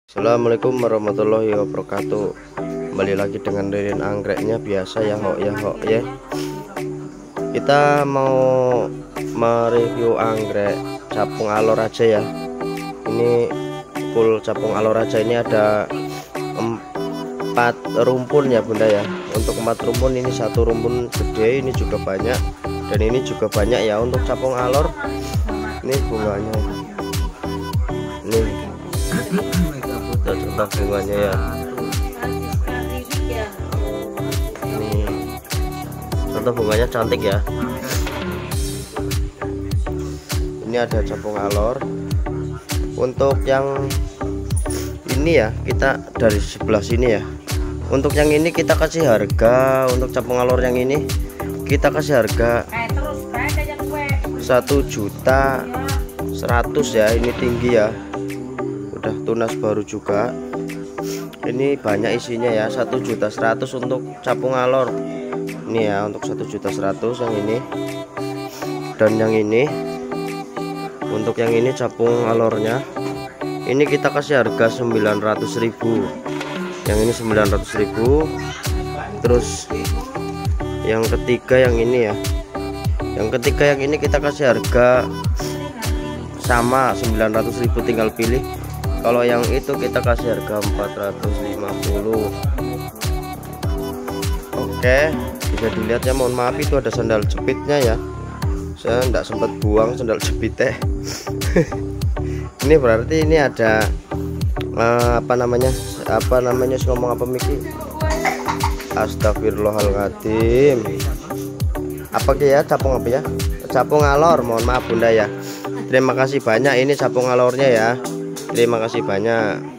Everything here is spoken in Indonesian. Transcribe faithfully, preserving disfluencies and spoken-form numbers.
Assalamualaikum warahmatullahi wabarakatuh. Kembali lagi dengan Ririn anggreknya biasa ya ho ya ho ya. Kita mau mereview anggrek capung alor aja ya. Ini full capung alor aja. Ini ada empat rumpun ya bunda ya. Untuk empat rumpun, ini satu rumpun gede, ini juga banyak, dan ini juga banyak ya. Untuk capung alor ini bunganya ini kita coba bunganya ya. Ini contoh bunganya cantik ya. Ini ada capung alor. Untuk yang ini ya, kita dari sebelah sini ya. Untuk yang ini kita kasih harga, untuk capung alor yang ini kita kasih harga satu juta seratus ya. Ini tinggi ya, udah tunas baru juga. Ini banyak isinya ya, satu juta seratus untuk capung alor ini ya. Untuk satu juta seratus yang ini, dan yang ini untuk yang ini capung alornya ini kita kasih harga sembilan ratus ribu. Yang ini sembilan ratus ribu. Terus yang ketiga yang ini ya, yang ketiga yang ini kita kasih harga sama sembilan ratus ribu, tinggal pilih. Kalau yang itu kita kasih harga empat ratus lima puluh. Oke, bisa dilihat ya. Mohon maaf, itu ada sandal jepitnya ya. Saya enggak sempat buang sandal jepitnya. Ini berarti ini ada uh, apa namanya? Apa namanya? Ngomong apa Miki? Astagfirullahaladzim. Apa ya? Capung apa ya? Capung alor. Mohon maaf bunda ya. Terima kasih banyak, ini capung alornya ya. Terima kasih banyak.